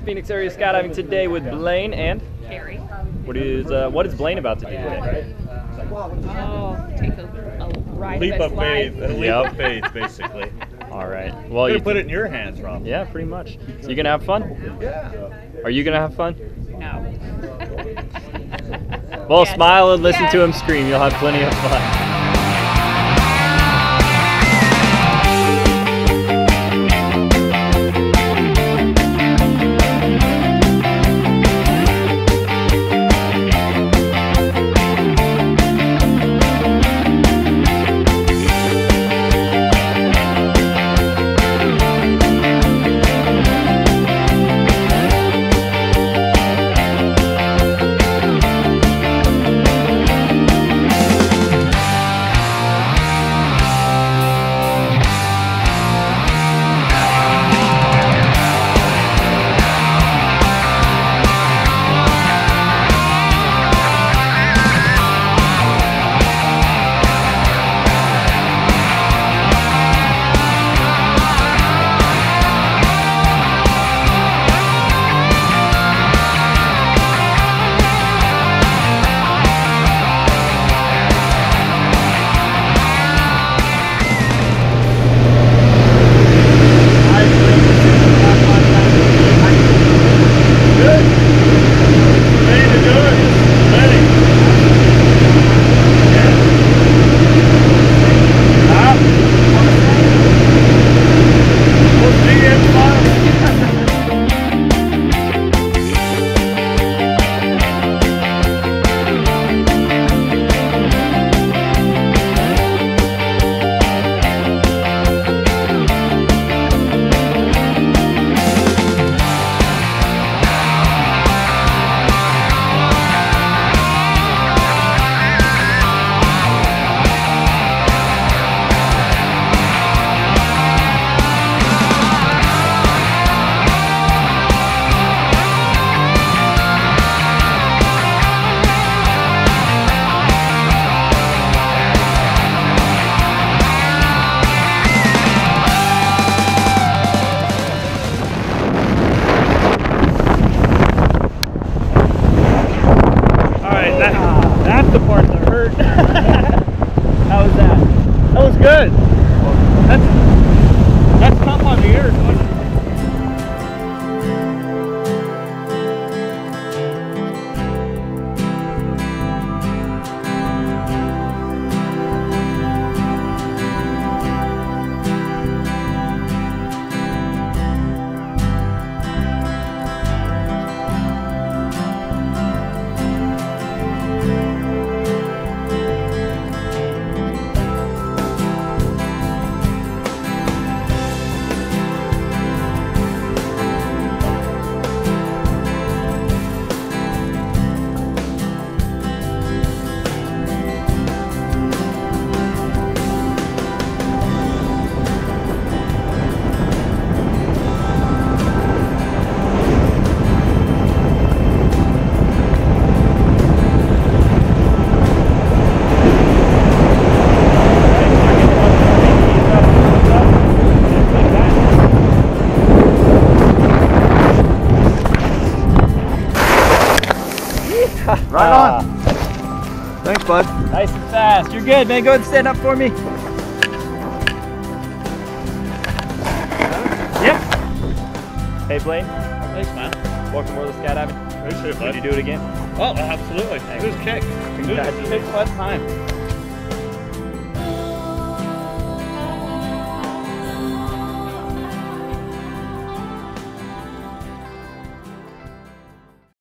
Phoenix area skydiving today with Blaine and Carrie. what is Blaine about to do today? Oh, take a ride Leap of faith. life. A leap of faith, basically. All right. Well, You you put it in your hands, Rob. Yeah, pretty much. So you gonna have fun? Yeah. Are you gonna have fun? No. Well, Yes. smile and listen to Yes. him scream. You'll have plenty of fun. That's the part that hurt. How was that? That was good. That's tough on the ears, wasn't it? Right on. Thanks, bud. Nice and fast. You're good, man. Go ahead and stand up for me. Yeah. Hey, Blaine. Thanks, man. Welcome to skydiving. Appreciate it, bud. Would you do it again? Oh, absolutely. Good kick. Congratulations. It was a fun time.